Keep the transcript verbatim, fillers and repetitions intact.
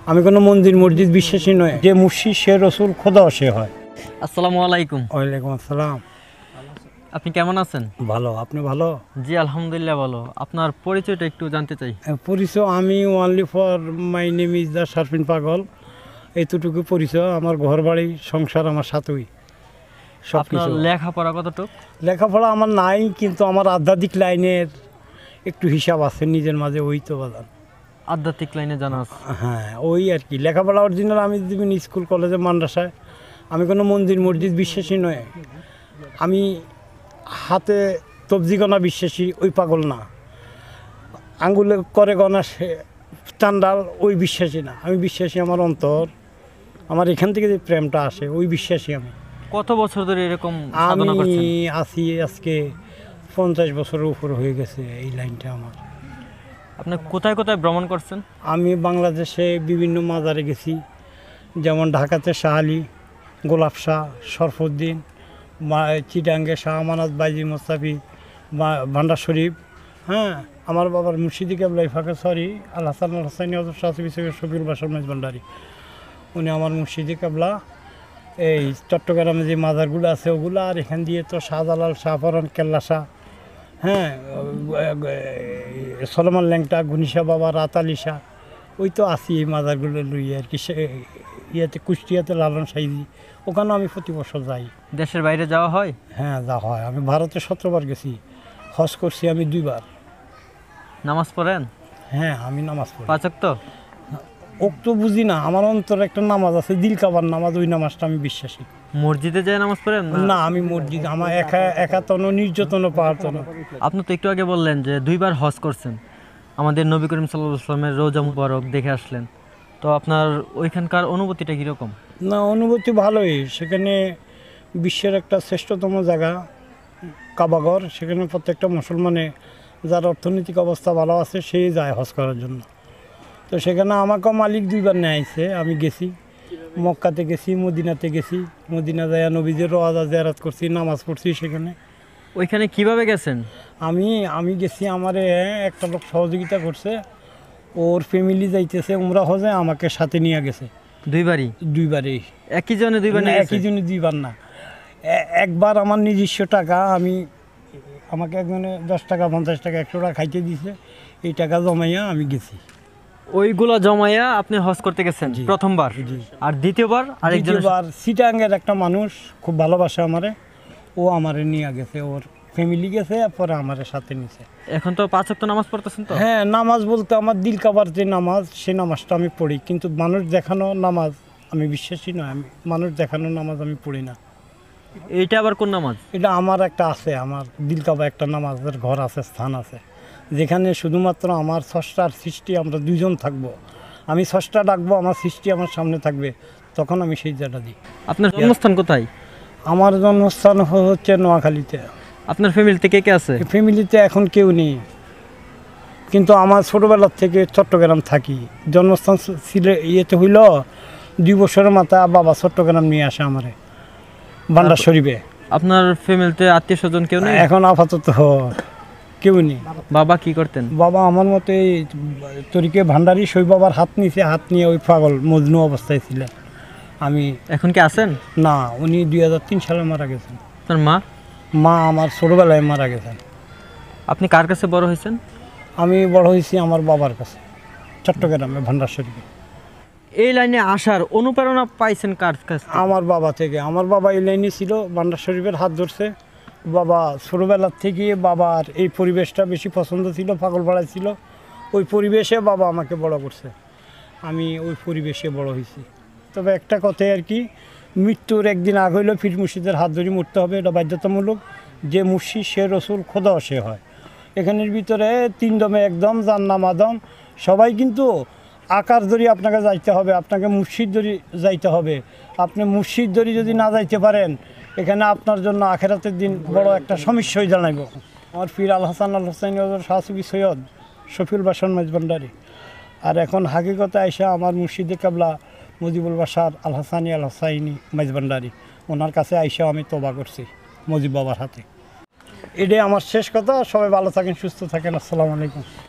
আমি কোনো মন্দির মসজিদ বিশ্বাসী নয়। যে মুর্শিদ সে রসুল খোদা সে হয়। আসসালামু আলাইকুম। ওয়ালাইকুম আসসালাম। আপনি কেমন আছেন? ভালো, আপনি ভালো? জি আলহামদুলিল্লাহ ভালো। আপনার পরিচয়টা একটু জানতে চাই। পরিচয় আমি only for my name is the সার্ফিন পাগল, এতটুকু পরিচয়। আমার ঘর বাড়ি সংসার আমার সাথেই সব আপনার কিছু। লেখাপড়া কতটুকু? লেখাপড়া আমার নাই, কিন্তু আমার আধ্যাত্মিক লাইনের একটু হিসাব আছে নিজের মাঝে, ওই তো বাজান। আধ্যাত্মিক লাইনে জানা আছে? হ্যাঁ, ওই আর কি। লেখাপড়া অরিজিনাল আমি দিবেন স্কুল কলেজে মাদ্রাসায়। আমি কোনো মন্দির মসজিদ বিশ্বাসী নয়। আমি হাতে তবজি গণা বিশ্বাসী, ওই পাগল না। আঙ্গুলে করে গণা সে চান্ডাল, ওই বিশ্বাসী না। আমি বিশ্বাসী আমার অন্তর, আমার এখান থেকে যে প্রেমটা আসে, ওই বিশ্বাসী আমি। কত বছর ধরে এরকম আমি সাধনা করছেন? আছি আজকে পঞ্চাশ বছরের উপর হয়ে গেছে এই লাইনটা আমার। আপনি কোথায় কোথায় ভ্রমণ করছেন? আমি বাংলাদেশে বিভিন্ন মাজারে গেছি, যেমন ঢাকাতে শাহালি, গোলাপ শাহ, শরফুদ্দিন, চিটাঙ্গে শাহ আমানত, বাইজি মোস্তাফি, ভান্ডার শরীফ। হ্যাঁ, আমার বাবার মুর্শিদি কেবলা ইফাকে সরি আল হাসান আল হাসানি শফিউল বাসার মেজ ভান্ডারি, উনি আমার মুর্শিদি কেবলা। এই চট্টগ্রামে যে মাজারগুলো আছে ওগুলো, আর এখান দিয়ে তো শাহজালাল, শাহপরান, কেল্লা শাহ, হ্যাঁ, সলমান ল্যাংটা, ঘুনিশা বাবা, রাত আলী শাহ, ওই তো আছি এই মাজারগুলো লইয়ে আর কি। সে ইয়েতে কুষ্টিয়াতে লালন সাইজি, ওখানেও আমি প্রতি বছর যাই। দেশের বাইরে যাওয়া হয়? হ্যাঁ, যা হয়। আমি ভারতে সতেরোবার গেছি, হজ করছি আমি দুইবার। নামাজ পড়েন? হ্যাঁ, আমি নামাজ পড়ি। পাঁচ ওয়াক্ত? ওক তো বুঝি না, আমার অন্তর একটা নামাজ আছে, দিল কাবার নামাজ, ওই নামাজটা আমি বিশ্বাসী। মসজিদে যায় নামাজ পড়েন? না, আমি মসজিদ আমার একা একাতন নির্যাতন পাহাড়তন। আপনি তো একটু আগে বললেন যে দুইবার হজ করছেন, আমাদের নবী করিম সাল্লাল্লাহু আলাইহি ওয়াসাল্লামের রওজা মুবারক দেখে আসলেন। তো আপনার ওইখানকার অনুভূতিটা কীরকম? না, অনুভূতি ভালোই। সেখানে বিশ্বের একটা শ্রেষ্ঠতম জায়গা কাবাঘর, সেখানে প্রত্যেকটা মুসলমানে যার অর্থনৈতিক অবস্থা ভালো আছে সেই যায় হজ করার জন্য। তো সেখানে আমাকেও মালিক দুইবার নিয়ে আইছে, আমি গেছি। মক্কাতে গেছি, মদিনাতে গেছি। মদিনা যায় নবীদের রওজা জিয়ারত করছি, নামাজ পড়ছি সেখানে। ওইখানে কিভাবে গেছেন? আমি আমি গেছি, আমারে একটা লোক সহযোগিতা করছে, ওর ফ্যামিলি যাইতেছে উমরা হজে, আমাকে সাথে নিয়ে গেছে। দুইবারই? দুইবারই। একই জনে দুইবার? না, একই জনে দুইবার না। একবার আমার নিজস্ব টাকা, আমি আমাকে একজনে দশ টাকা, পঞ্চাশ টাকা, একশো টাকা খাইতে দিছে, এই টাকা জমাইয়া আমি গেছি। ওইগুলা জমাইয়া আপনি হজ করতে গেছেন প্রথমবার? জি। আর দ্বিতীয়বার? দ্বিতীয়বার চিটাঙ্গের একটা মানুষ খুব ভালোবাসে আমারে, ও আমারে নিয়ে গেছে, ওর ফ্যামিলি গেছে, পরে আমারে সাথে নিছে। এখন তো পাঁচ ওয়াক্ত নামাজ পড়তেছেন তো? হ্যাঁ, নামাজ বলতে আমার দিল কাবার যে নামাজ, সে নামাজটা আমি পড়ি, কিন্তু মানুষ দেখানো নামাজ আমি বিশ্বাসী নয়। আমি মানুষ দেখানো নামাজ আমি পড়ি না। এইটা আবার কোন নামাজ? এটা আমার একটা আছে, আমার দিল কাবা একটা নামাজের ঘর আছে, স্থান আছে, যেখানে শুধুমাত্র আমার স্রষ্টার সৃষ্টি, আমরা দুইজন থাকবো। আমি স্রষ্টা ডাকবো, আমার সৃষ্টি আমার সামনে থাকবে, তখন আমি সেই জায়গাটা দিই। আপনার জন্মস্থান কোথায়? আমার জন্মস্থান হচ্ছে নোয়াখালীতে। আপনার ফ্যামিলিতে কে কে আছে? ফ্যামিলিতে এখন কেউ নেই, কিন্তু আমার ছোটোবেলার থেকে চট্টগ্রাম থাকি। জন্মস্থান ছিল ইয়েতে হইল দুই বছরের মাথায় বাবা চট্টগ্রাম নিয়ে আসে আমারে, ভান্ডার শরীফে। আপনার ফ্যামিলিতে আত্মীয় স্বজন কেউ নেই এখন? আপাতত কেউ নেই। বাবা কি করতেন? বাবা আমার মতে তরিকে ভান্ডারি, সই বাবার হাত নিচে, হাত নিয়ে ওই পাগল মজনু অবস্থায় ছিলেন। আমি এখন কি আছেন? না, উনি দুই হাজার তিন সালে মারা গেছেন। আপনার মা? মা আমার ছোটোবেলায় মারা গেছেন। আপনি কার কাছে বড় হয়েছেন? আমি বড় হয়েছি আমার বাবার কাছে, চট্টগ্রামে ভান্ডার শরীফে। এই লাইনে আসার অনুপ্রেরণা পাইছেন কার কাছে? আমার বাবা থেকে। আমার বাবা এই লাইনে ছিল, ভান্ডার শরীফের হাত ধরছে। বাবা ছোটোবেলার থেকে বাবার এই পরিবেশটা বেশি পছন্দ ছিল, পাগলপাড়ায় ছিল, ওই পরিবেশে বাবা আমাকে বড় করছে। আমি ওই পরিবেশে বড় হয়েছি। তবে একটা কথাই আর কি, মৃত্যুর একদিন আগ হইলেও পীর মুর্শিদের হাত ধরে মরতে হবে, এটা বাধ্যতামূলক। যে মুর্শিদ সে রসুল খোদা সে হয়। এখানের ভিতরে তিন দমে একদম, যার নাম আদম। সবাই কিন্তু আকার ধরি আপনাকে যাইতে হবে, আপনাকে মুর্শিদ ধরি যাইতে হবে। আপনি মুর্শিদ ধরি যদি না যাইতে পারেন, এখানে আপনার জন্য আখেরাতের দিন বড় একটা সমস্যাই জানাইব। আমার পীর আল হাসান আল হাসানি শাহসুফি সৈয়দ শফিউল বাসার মেজ ভান্ডারি। আর এখন হাকিকতে আইসা আমার মুর্শিদে কেবলা মুজিবুল বাসার আল হাসানি আল হাসাইনি মেজ ভান্ডারি, ওনার কাছে আইসা আমি তোবা করছি মুজিব বাবার হাতে। এটাই আমার শেষ কথা। সবাই ভালো থাকেন, সুস্থ থাকেন। আসসালামু আলাইকুম।